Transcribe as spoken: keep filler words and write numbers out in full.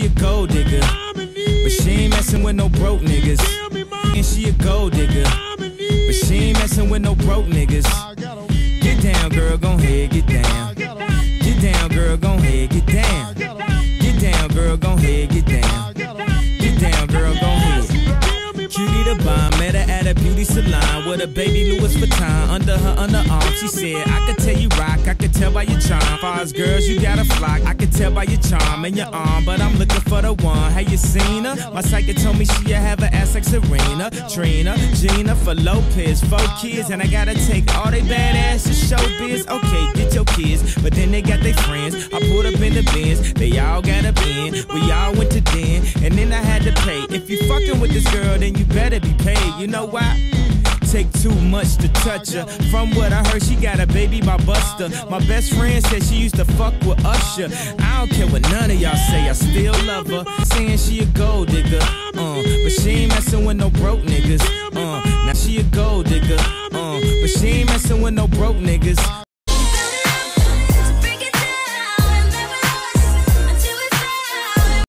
she a gold digger, but she ain't messing with no broke niggas. And she a gold digger, but she ain't messing with no broke niggas. Get down, girl, gon' head, get down. Get down, girl, gon' head, get down. Get down, girl, gon' head, get down. Get down, girl, gon' head. Cutie the bomb, met her at a beauty salon with a baby Louis Vuitton under her underarm. She said, I could tell you rock, I could tell by your charm. Far as girls, you got a flock, I could tell by your charm and your arm, but I'm looking for the one. Have you seen her? My psychic told me she'll have an ass like Serena, Trina, Gina for Lopez, four kids, and I gotta take all they badass to showbiz. Okay, get your kids, but then they got their friends. I pulled up in the Benz, they all got a bin. We all went to den, and then I had to pay. If you fucking with this girl, then you better be paid. You know why? Take too much to touch her. From what I heard, she got a baby by Buster. My best friend said she used to fuck with Usher. I don't care what none of y'all say, I still love her. Saying she a gold digger, uh, but she ain't messing with no broke niggas. Uh, now she a gold digger, uh, but she ain't messing with no broke niggas.